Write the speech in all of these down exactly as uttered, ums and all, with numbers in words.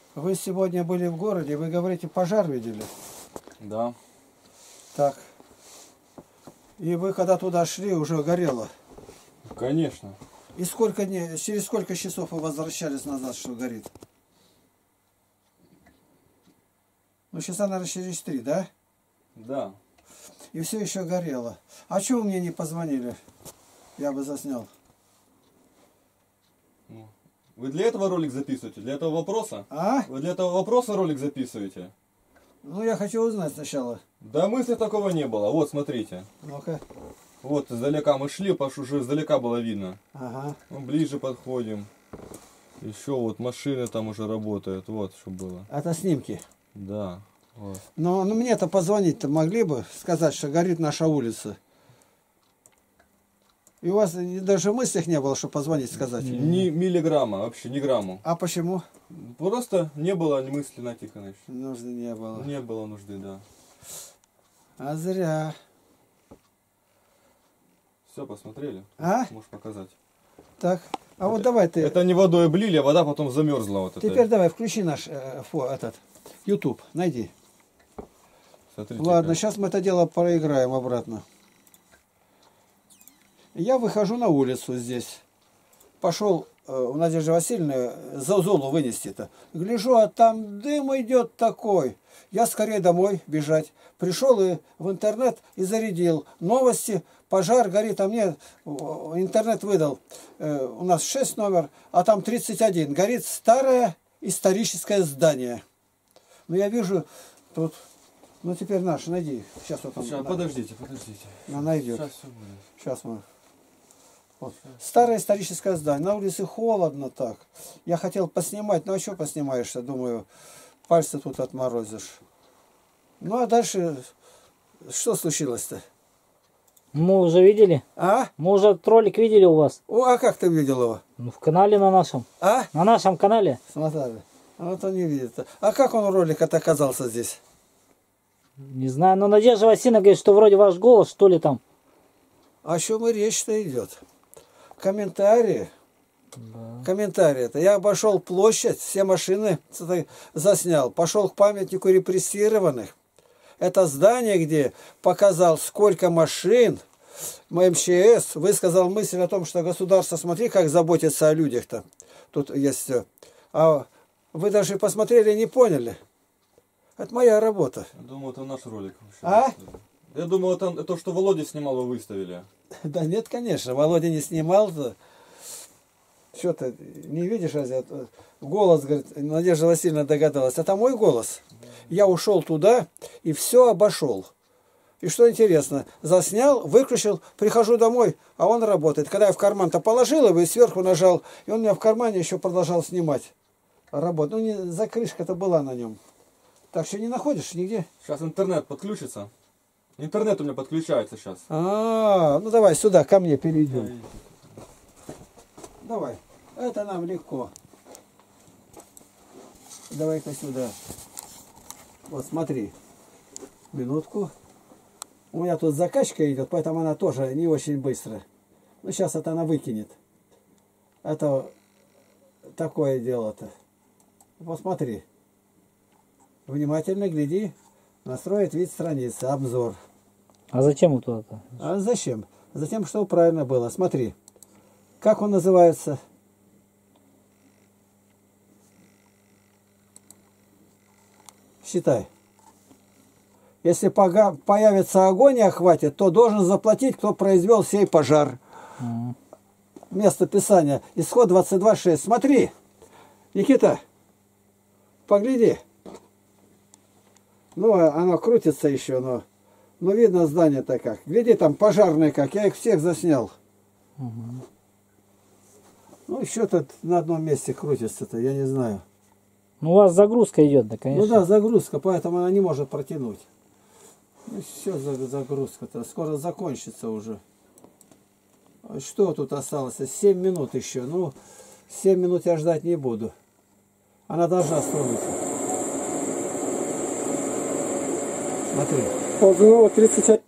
Вы сегодня были в городе, вы говорите, пожар видели? Да. Так. И вы когда туда шли, уже горело? Конечно. И сколько дней, через сколько часов вы возвращались назад, что горит? Ну, часа, наверное, через три, да? Да. И все еще горело. А чего вы мне не позвонили? Я бы заснял. Вы для этого ролик записываете? Для этого вопроса? А? Вы для этого вопроса ролик записываете? Ну, я хочу узнать сначала. Да мысли такого не было. Вот, смотрите. Ну-ка. Вот, издалека мы шли, потому что уже издалека было видно. Ага. Мы ближе подходим. Еще вот машины там уже работают. Вот, что было. Это снимки. Да. Вот. Но ну, мне-то позвонить-то могли бы, сказать, что горит наша улица. И у вас даже в мыслях не было, что позвонить, сказать? Ни миллиграмма, вообще ни грамму. А почему? Просто не было ни мысли на Тихонович. Нужды не было. Не было нужды, да. А зря. Все, посмотрели? А? Можешь показать. Так. А это, вот давай ты. Это не водой облили, а вода потом замерзла. Вот Теперь это. давай, включи наш э, фо, этот YouTube, найди. Смотрите, Ладно, как. сейчас мы это дело проиграем обратно. Я выхожу на улицу здесь. Пошел э, у Надежды Васильевны за Золу вынести-то. Гляжу, а там дым идет такой. Я скорее домой бежать. Пришел и в интернет и зарядил. Новости, пожар горит, а мне интернет выдал. Э, у нас шесть номер, а там тридцать один. Горит старое историческое здание. Ну я вижу тут... Ну теперь наш, найди. Сейчас вот он. Сейчас, подождите, подождите. Она найдет. Сейчас все будет. Сейчас мы. Вот. Старое историческое здание. На улице холодно так. Я хотел поснимать, ну а что поснимаешь-то? Думаю, пальцы тут отморозишь. Ну а дальше что случилось-то? Мы уже видели? А? Мы уже этот ролик видели у вас. О, а как ты видел его? Ну, в канале на нашем. А? На нашем канале. Смотри. Вот он не видит. А как он ролик-то оказался здесь? Не знаю, но Надежда Васильевна говорит, что вроде ваш голос, что ли там. О чем и речь-то идет? Комментарии. Да. Комментарии. Это я обошел площадь, все машины заснял. Пошел к памятнику репрессированных. Это здание, где показал, сколько машин. МЧС высказал мысль о том, что государство, смотри, как заботится о людях-то. Тут есть все. А вы даже посмотрели и не поняли. Это моя работа. Я думал, это наш ролик. А? Я думал, это то, что Володя снимал, вы выставили. Да нет, конечно. Володя не снимал. Что ты не видишь, разве? Голос, говорит, Надежда Васильевна догадалась. Это мой голос. Я ушел туда и все обошел. И что интересно, заснял, выключил, прихожу домой, а он работает. Когда я в карман-то положил его и сверху нажал, и он у меня в кармане еще продолжал снимать. Работать. Ну, не, закрышка-то была на нем. Так что не находишь нигде? Сейчас интернет подключится. Интернет у меня подключается сейчас. А, ну давай сюда, ко мне перейдем. Давай. Это нам легко. Давай-ка сюда. Вот смотри. Минутку. У меня тут закачка идет, поэтому она тоже не очень быстро. Ну сейчас это она выкинет. Это такое дело-то. Посмотри. Внимательно гляди. Настроить вид страницы. Обзор. А зачем вот это? А зачем? Затем, чтобы правильно было. Смотри. Как он называется? Считай. Если появится огонь и охватит, то должен заплатить, кто произвел сей пожар. Mm. Место писания. Исход двадцать два шесть. Смотри. Никита. Погляди. Ну, оно крутится еще, но, но видно здание-то как. Гляди, там пожарные как. Я их всех заснял. Mm-hmm. Ну, еще тут на одном месте крутится-то, я не знаю. Ну, у вас загрузка идет, да, конечно. Ну да, загрузка, поэтому она не может протянуть. Ну, все загрузка-то, скоро закончится уже. Что тут осталось? семь минут еще. Ну, семь минут я ждать не буду. Она должна стронуться. Смотри. Ползунова тридцать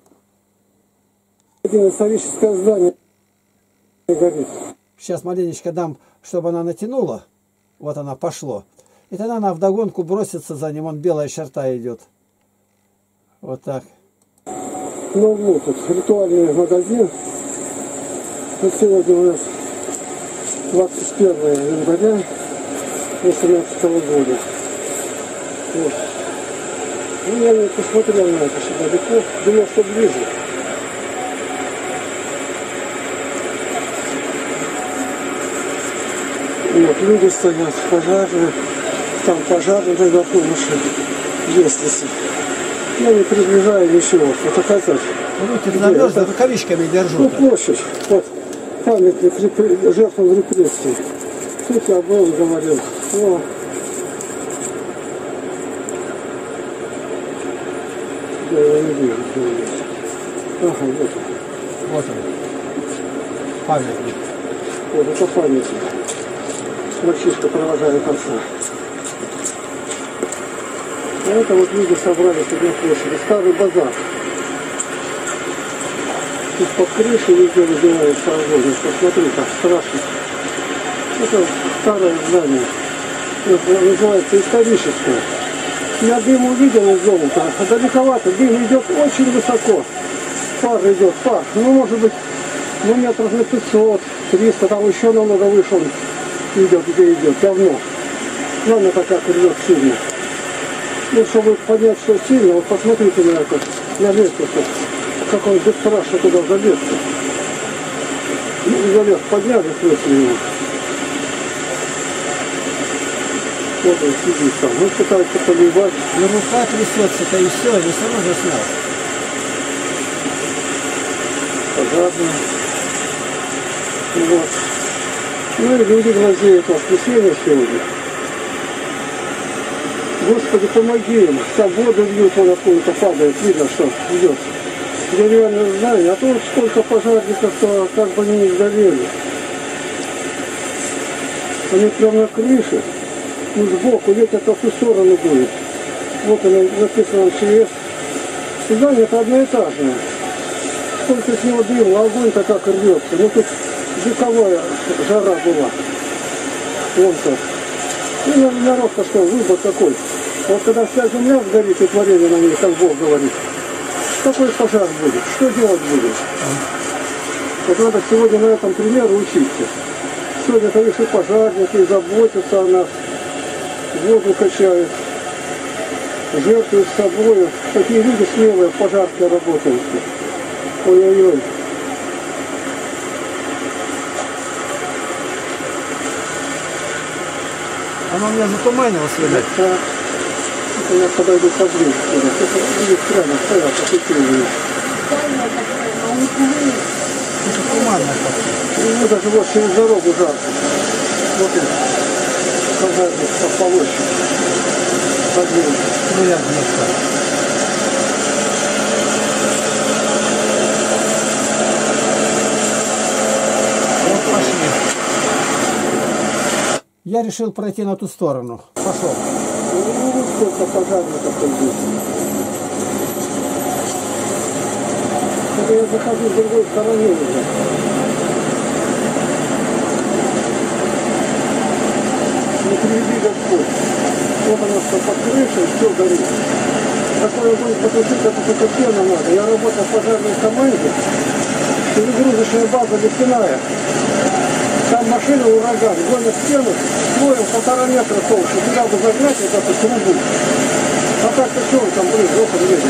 один, историческое здание горит. Сейчас маленечко дам, чтобы она натянула. Вот она пошло. И тогда она вдогонку бросится за ним, он белая черта идет. Вот так. Ну вот, тут ритуальный магазин. Вот сегодня у нас двадцать первое января восемнадцатого года. Вот. Ну, я не посмотрел на это, что далеко. Думал, что ближе. Вот, люди стоят, пожарные. Там пожарные наверху наши лестницы. Я не приближаю ничего. Вот оказать. Руки замерзли, рукавичками держу. Ну, площадь. Вот. Памятник репре... жертвам репрессий. Тут я был, говорил. О. Я его не вижу. Ага, вот он. Вот он. Памятник. Вот это памятник. Мальчишка провожает отца. А это вот люди собрались на площади. Старый базар. Тут под крышей везде выделяется огонь. Посмотри, как страшно. Это старое здание. Это называется историческое. Я дым увидел из золота, а далековато. Дым идет очень высоко. Пар идет, пар. Ну, может быть, ну, метров на пятьсот, триста, там еще намного выше он идет, где идет, давно. Ладно, так как рвет сильно. Ну, чтобы понять, что сильно, вот посмотрите на это, на лестницу, как он бесстрашно туда залез. Ну, залез, подняли, в смысле его. Вот он сидит там, он пытается поливать. Ну, рука трясется-то и все, я все равно заснял. Пожарные. Вот. Ну и люди глазеют, воскресенье сегодня. Господи, помоги им. Там воду льют, он откуда-то падает, видно, что идет. Деревянное здание, а тут сколько пожарников, то как бы они не сгорели. Они прямо на крыше, ну сбоку, ветер в какую сторону будет. Вот оно написано МЧС. Здание это одноэтажное. Сколько с него дыма, огонь-то как рвется. Ну тут вековая жара была. Вон так. Ну, народ-то что, выбор какой. Вот когда вся земля сгорит и творение на ней, как Бог говорит, какой пожар будет? Что делать будем? Вот надо сегодня на этом примере учиться. Сегодня, конечно, пожарники заботятся о нас, воду качают, жертвуют с собой. Такие люди смелые в пожарке работают. Ой-ой-ой. Оно меня затуманилось, видать. Так. Это я подойду поближе сюда. Это видишь, прямо стоят, офицеры. Это туманно как-то. Ну, даже вот через дорогу жарко. Вот он, пожарник по полощу. Подъем. Ну, я где-то. Вот пошли. Я решил пройти на ту сторону. Пошел. Ну, вот сколько пожарников тут здесь. Это я захожу с другой стороны уже. Не приведи Господь. Вот оно что под крышей, все горит. Такое огонь потушить, это только пена надо. Я работал в пожарной команде. Перегрузочная база лесная. Там машина ураган, гонят стену, слоем полтора метра толще. Туда бы загнать вот эту трубу. А так-то что он там, блин, окон едет.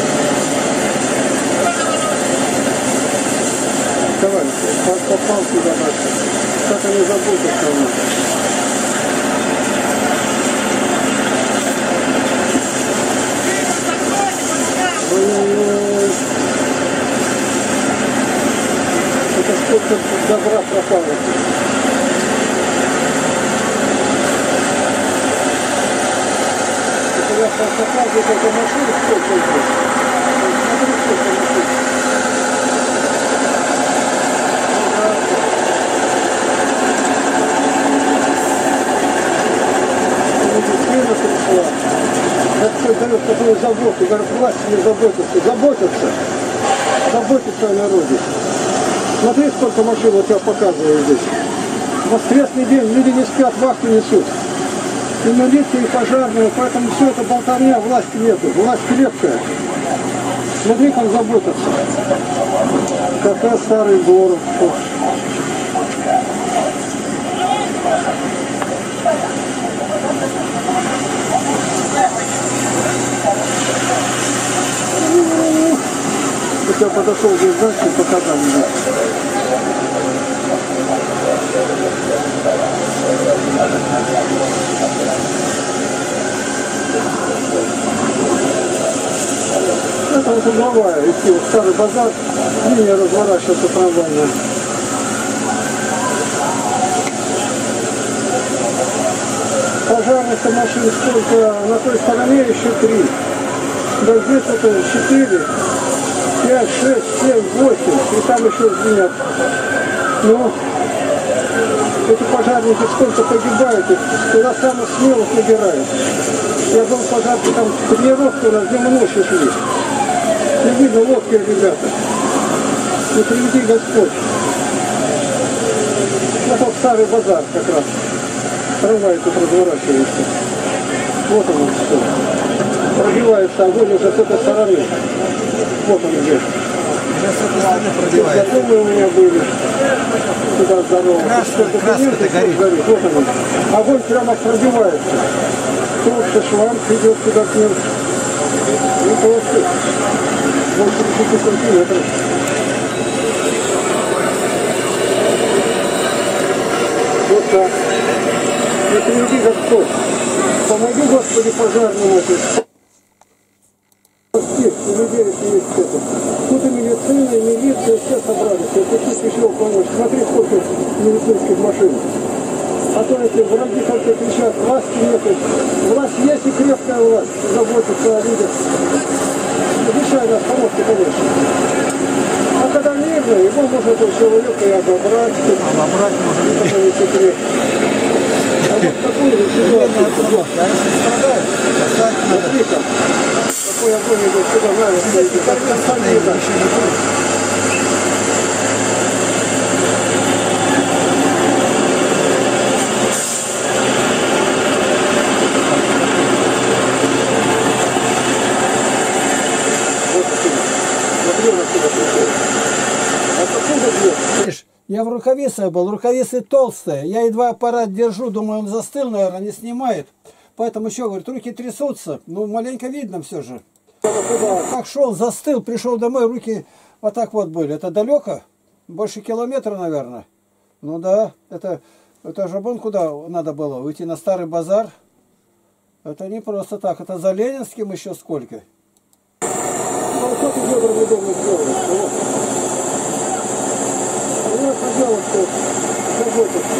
Давай, попал сюда дальше. Как они заботятся о нас. Ой-ой-ой. Это сколько добра пропало. Это я показываю, как машина сколько здесь. Смотри, сколько машин. Медицина пришла. Это дает такую заботу. Говорят, власти не заботятся. Заботятся. Заботятся о народе. Смотри, сколько машин вот я показываю здесь. В воскресный день люди не спят, вахту несут. И милиция, и пожарная, поэтому все это болтовня, власти нету, власть крепкая. Смотри, как заботятся. Какая старый город. Я подошел здесь дальше и показал мне. Это вот угловая, идти вот старый базар, линия разворачивается трамвайная. Пожарных машин сколько, на той стороне еще три. Да здесь это четыре. пять, шесть, семь, восемь, и там еще звенят. Ну, эти пожарники сколько погибают, туда самых смелых набирают. Я был в пожарке, там тренировку на днем и ночью шли. Не видно, лодки, ребята. Не приведи Господь. Вот тот старый базар как раз. Трамвай тут разворачивается. Вот он все. Пробивается огонь уже с этой стороны. Вот он где. Уже с этой стороны пробивается. Знакомые у меня были. Туда здорово. Краска, краска-то горит. горит. Вот он. Огонь прямо пробивается. Толстый шланг идет туда к ним. Ну, толстый. восемьдесят сантиметров. Вот так. Не приведи Господь. Помоги, Господи, пожарному. Есть, у людей есть это. Тут и медицина, и милиция, все собрались. Это тут еще помощь. Смотри, сколько медицинских машин. А то эти враги только кричат, власти нет. Власть есть и крепкая власть. Заботится о людях. Обещай нас помочь, конечно. А когда мирно, его можно этого человека и обобрать. Обобрать можно. Это не секрет. А вот такую же ситуацию. А если страдают, оставить надо. Смотри-ка. Какой огонь идет сюда, нравится. Как конца не будет. Я в рукавице был, рукавицы толстые. Я едва аппарат держу, думаю, он застыл, наверное, не снимает. Поэтому еще, говорит, руки трясутся. Ну, маленько видно все же. Как шел, застыл, пришел домой, руки вот так вот были. Это далеко? Больше километра, наверное. Ну да, это, это же вон куда надо было, уйти на старый базар. Это не просто так, это за Ленинским еще сколько. Ну, что ты ведром недавно сделал? Я сказал, что заботиться.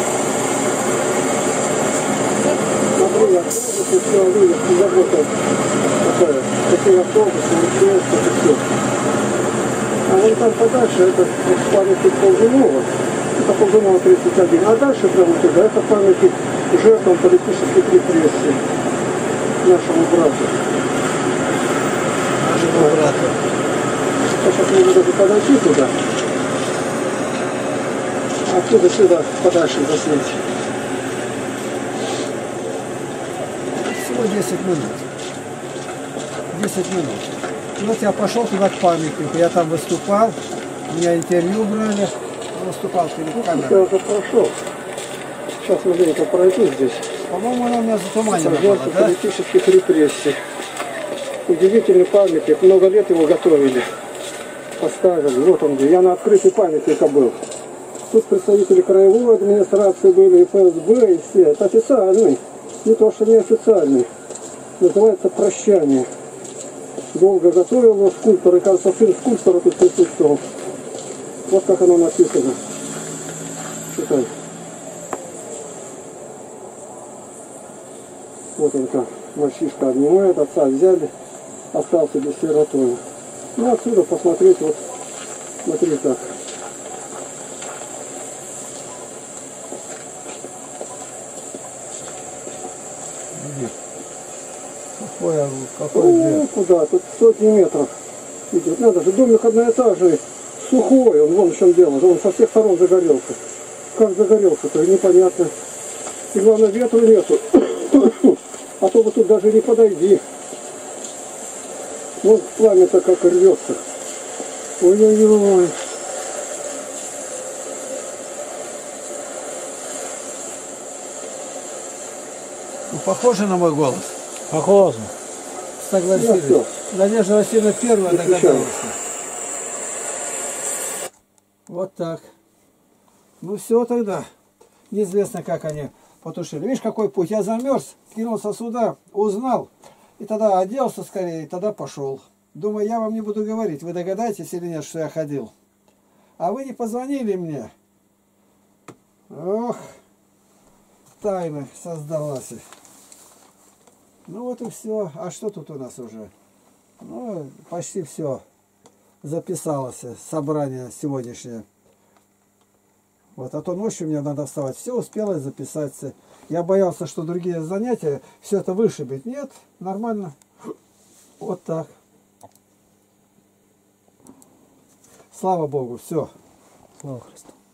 Смотри, я автобусы, все, видишь, не забота такая. Такие автобусы, ничего, что все. А вон там подальше, это памятник Ползунова. Это Ползунова тридцать один. А дальше прямо туда, это памятник жертвам политических репрессий. Нашему брату. Нашему брату. Сейчас можно даже подойти туда. Оттуда сюда подальше заснять. Всего десять минут. десять минут. Вот я пошел туда к памятнику. Я там выступал. У меня интервью брали. Выступал перед камерой. Я уже прошел. Сейчас маленько пройду здесь. По-моему, она у меня затуманена была, Жертвы да? политических репрессий. Удивительный памятник. Много лет его готовили. Поставили. Вот он где. Я на открытии памятника был. Тут представители краевой администрации были, и эф эс бэ, и все. Это официальный. Не то, что не официальный. Называется «Прощание». Долго готовил его скульптор, и, кажется, сын скульптора тут присутствовал. Вот как оно написано. Читай. Вот он как. Мальчишка обнимает, отца взяли, остался без сиротой. Ну, отсюда посмотреть, вот, смотри как. Какой, какой Ну, куда? Тут сотни метров идет. Надо же, домик одноэтажный, сухой, он вон в чем дело, он со всех сторон загорелся. Как загорелся-то, непонятно. И главное, ветру нету. А то вот тут даже не подойди. Вот пламя-то как рвется. Ой-ой-ой. Ну, похоже на мой голос. Похоже. Согласились. Ну, Надежда Васильевна первая Не догадалась. Вот так. Ну все тогда. Неизвестно, как они потушили. Видишь, какой путь. Я замерз, кинулся сюда, узнал. И тогда оделся скорее, и тогда пошел. Думаю, я вам не буду говорить. Вы догадаетесь или нет, что я ходил? А вы не позвонили мне. Ох, тайна создалась. Ну вот и все. А что тут у нас уже? Ну, почти все записалось. Собрание сегодняшнее. Вот, а то ночью мне надо вставать. Все успелось записаться. Я боялся, что другие занятия все это вышибет. Нет, нормально. Вот так. Слава Богу, все. Слава Христу.